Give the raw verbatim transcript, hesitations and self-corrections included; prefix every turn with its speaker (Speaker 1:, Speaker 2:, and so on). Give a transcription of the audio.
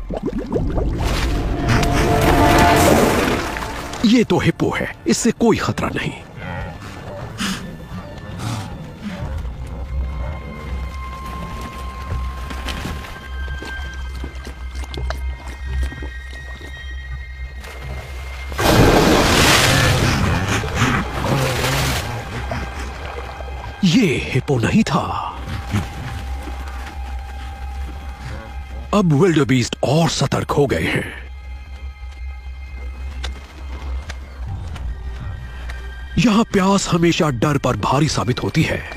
Speaker 1: ये तो हिप्पो है, इससे कोई खतरा नहीं। ये हिप्पो नहीं था। अब विल्डरबीस्ट और सतर्क हो गए हैं। यहां प्यास हमेशा डर पर भारी साबित होती है।